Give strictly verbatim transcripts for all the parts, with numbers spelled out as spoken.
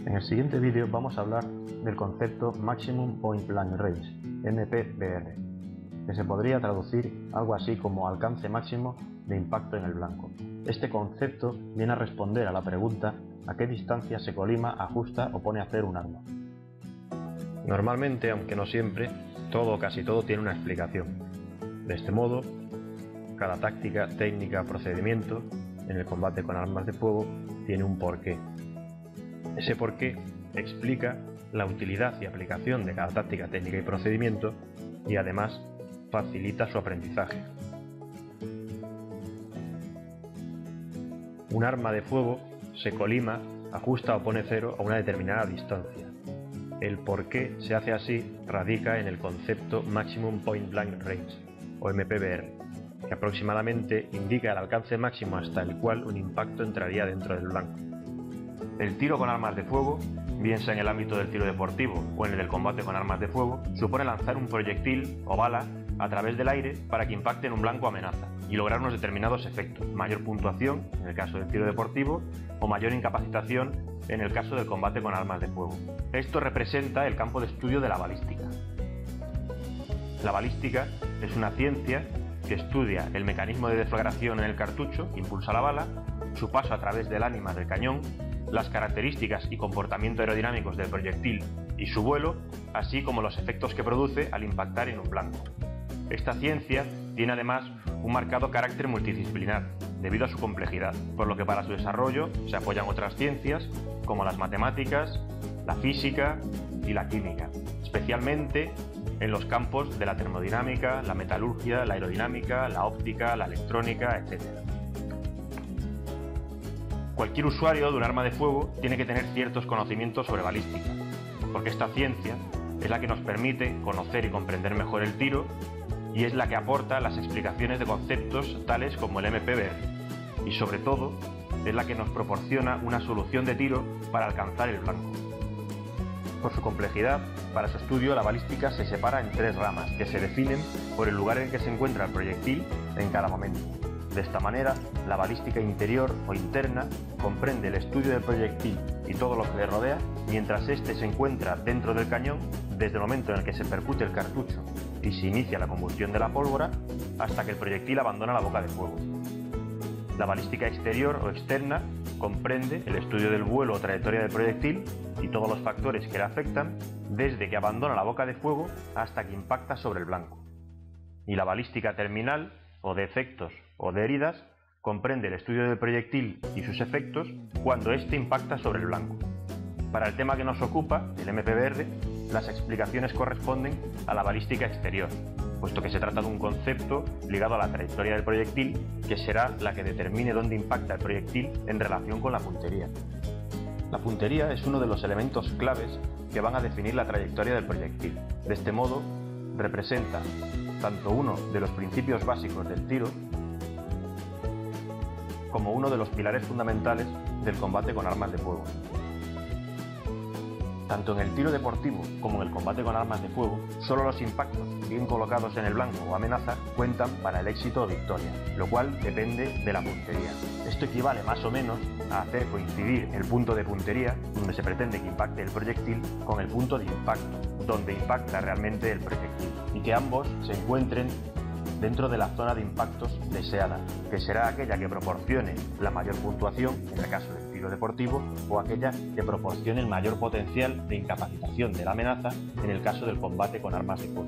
En el siguiente vídeo vamos a hablar del concepto Maximum Point Blank Range, M P B R, que se podría traducir algo así como alcance máximo de impacto en el blanco. Este concepto viene a responder a la pregunta a qué distancia se colima, ajusta o pone a cero un arma. Normalmente, aunque no siempre, todo o casi todo tiene una explicación. De este modo, cada táctica, técnica, procedimiento en el combate con armas de fuego tiene un porqué. Ese porqué explica la utilidad y aplicación de cada táctica, técnica y procedimiento y además facilita su aprendizaje. Un arma de fuego se colima, ajusta o pone cero a una determinada distancia. El por qué se hace así radica en el concepto Maximum Point Blank Range, o M P B R, que aproximadamente indica el alcance máximo hasta el cual un impacto entraría dentro del blanco. El tiro con armas de fuego, bien sea en el ámbito del tiro deportivo o en el del combate con armas de fuego, supone lanzar un proyectil o bala a través del aire para que impacte en un blanco amenaza y lograr unos determinados efectos, mayor puntuación en el caso del tiro deportivo o mayor incapacitación en el caso del combate con armas de fuego. Esto representa el campo de estudio de la balística. La balística es una ciencia que estudia el mecanismo de deflagración en el cartucho que impulsa la bala, su paso a través del ánima del cañón, las características y comportamiento aerodinámicos del proyectil y su vuelo, así como los efectos que produce al impactar en un blanco. Esta ciencia tiene además un marcado carácter multidisciplinar, debido a su complejidad, por lo que para su desarrollo se apoyan otras ciencias como las matemáticas, la física y la química, especialmente en los campos de la termodinámica, la metalurgia, la aerodinámica, la óptica, la electrónica, etcétera. Cualquier usuario de un arma de fuego tiene que tener ciertos conocimientos sobre balística, porque esta ciencia es la que nos permite conocer y comprender mejor el tiro y es la que aporta las explicaciones de conceptos tales como el M P B R y sobre todo es la que nos proporciona una solución de tiro para alcanzar el blanco. Por su complejidad, para su estudio la balística se separa en tres ramas que se definen por el lugar en que se encuentra el proyectil en cada momento. De esta manera, la balística interior o interna comprende el estudio del proyectil y todo lo que le rodea, mientras éste se encuentra dentro del cañón desde el momento en el que se percute el cartucho y se inicia la combustión de la pólvora hasta que el proyectil abandona la boca de fuego. La balística exterior o externa comprende el estudio del vuelo o trayectoria del proyectil y todos los factores que le afectan desde que abandona la boca de fuego hasta que impacta sobre el blanco. Y la balística terminal o de efectos o de heridas comprende el estudio del proyectil y sus efectos cuando éste impacta sobre el blanco. Para el tema que nos ocupa, el M P B R, las explicaciones corresponden a la balística exterior, puesto que se trata de un concepto ligado a la trayectoria del proyectil, que será la que determine dónde impacta el proyectil en relación con la puntería. La puntería es uno de los elementos claves que van a definir la trayectoria del proyectil. De este modo, representa tanto uno de los principios básicos del tiro como uno de los pilares fundamentales del combate con armas de fuego. Tanto en el tiro deportivo como en el combate con armas de fuego, solo los impactos bien colocados en el blanco o amenaza cuentan para el éxito o victoria, lo cual depende de la puntería. Esto equivale más o menos a hacer coincidir el punto de puntería, donde se pretende que impacte el proyectil, con el punto de impacto, donde impacta realmente el proyectil, y que ambos se encuentren dentro de la zona de impactos deseada, que será aquella que proporcione la mayor puntuación en el caso del tiro deportivo o aquella que proporcione el mayor potencial de incapacitación de la amenaza en el caso del combate con armas de fuego.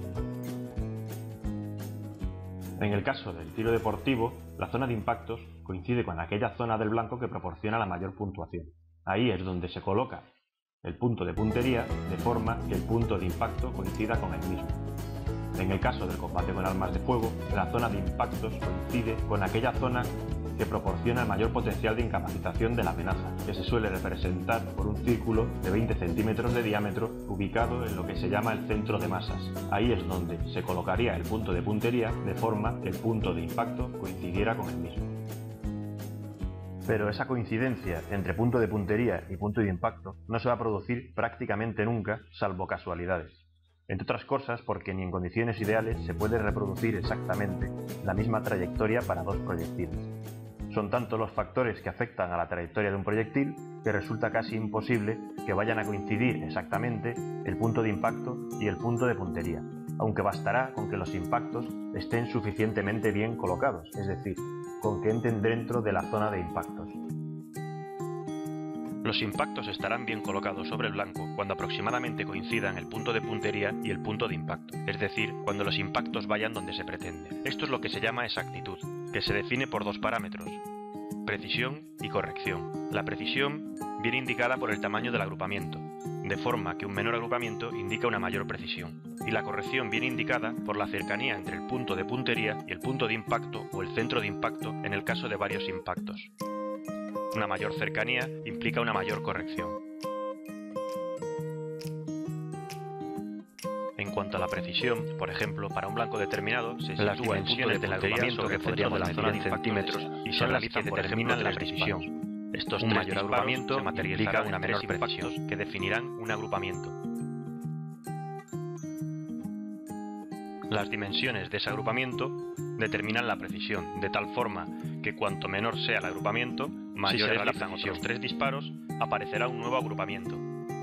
En el caso del tiro deportivo, la zona de impactos coincide con aquella zona del blanco que proporciona la mayor puntuación. Ahí es donde se coloca el punto de puntería de forma que el punto de impacto coincida con el mismo. En el caso del combate con armas de fuego, la zona de impactos coincide con aquella zona que proporciona el mayor potencial de incapacitación de la amenaza, que se suele representar por un círculo de veinte centímetros de diámetro ubicado en lo que se llama el centro de masas. Ahí es donde se colocaría el punto de puntería de forma que el punto de impacto coincidiera con el mismo. Pero esa coincidencia entre punto de puntería y punto de impacto no se va a producir prácticamente nunca, salvo casualidades. Entre otras cosas porque ni en condiciones ideales se puede reproducir exactamente la misma trayectoria para dos proyectiles. Son tantos los factores que afectan a la trayectoria de un proyectil que resulta casi imposible que vayan a coincidir exactamente el punto de impacto y el punto de puntería, aunque bastará con que los impactos estén suficientemente bien colocados, es decir, con que entren dentro de la zona de impactos. Los impactos estarán bien colocados sobre el blanco cuando aproximadamente coincidan el punto de puntería y el punto de impacto, es decir, cuando los impactos vayan donde se pretende. Esto es lo que se llama exactitud, que se define por dos parámetros: precisión y corrección. La precisión viene indicada por el tamaño del agrupamiento, de forma que un menor agrupamiento indica una mayor precisión, y la corrección viene indicada por la cercanía entre el punto de puntería y el punto de impacto o el centro de impacto en el caso de varios impactos. Una mayor cercanía implica una mayor corrección. En cuanto a la precisión, por ejemplo, para un blanco determinado se sitúa las dimensiones del agrupamiento que podríamos de la zona de centímetros y se realizan, por ejemplo, la precisión. Estos un mayor agrupamiento se materializará una menor precisión que definirán un agrupamiento. Las dimensiones de ese agrupamiento determinan la precisión, de tal forma que cuanto menor sea el agrupamiento, mayor si se realizan otros tres disparos, aparecerá un nuevo agrupamiento.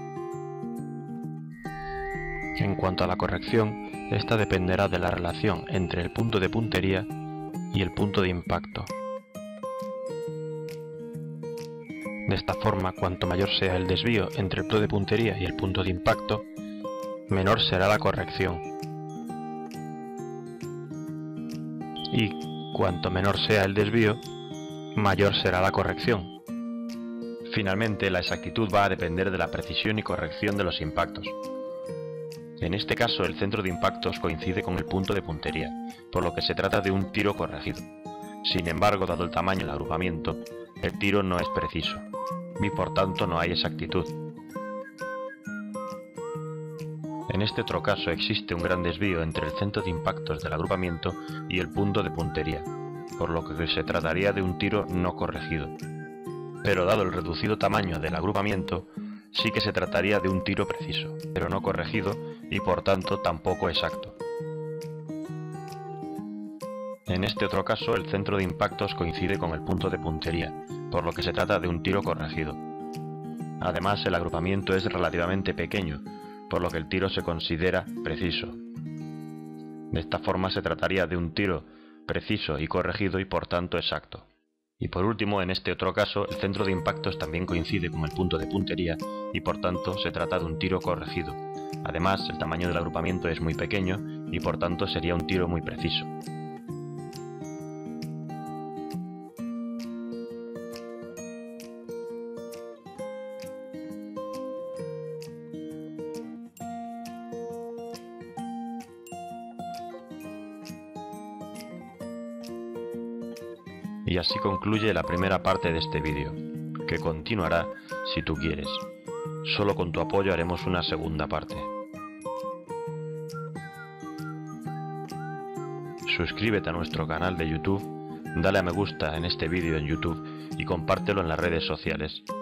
En cuanto a la corrección, esta dependerá de la relación entre el punto de puntería y el punto de impacto. De esta forma, cuanto mayor sea el desvío entre el punto de puntería y el punto de impacto, menor será la corrección. Y cuanto menor sea el desvío, mayor será la corrección. Finalmente, la exactitud va a depender de la precisión y corrección de los impactos. En este caso, el centro de impactos coincide con el punto de puntería, por lo que se trata de un tiro corregido. Sin embargo, dado el tamaño del agrupamiento, el tiro no es preciso, y por tanto no hay exactitud. En este otro caso existe un gran desvío entre el centro de impactos del agrupamiento y el punto de puntería, por lo que se trataría de un tiro no corregido. Pero dado el reducido tamaño del agrupamiento, sí que se trataría de un tiro preciso, pero no corregido y por tanto tampoco exacto. En este otro caso, el centro de impactos coincide con el punto de puntería, por lo que se trata de un tiro corregido. Además, el agrupamiento es relativamente pequeño, por lo que el tiro se considera preciso. De esta forma se trataría de un tiro preciso y corregido y por tanto exacto. Y por último, en este otro caso, el centro de impactos también coincide con el punto de puntería y por tanto se trata de un tiro corregido. Además, el tamaño del agrupamiento es muy pequeño y por tanto sería un tiro muy preciso. Y así concluye la primera parte de este vídeo, que continuará si tú quieres. Solo con tu apoyo haremos una segunda parte. Suscríbete a nuestro canal de YouTube, dale a me gusta en este vídeo en YouTube y compártelo en las redes sociales.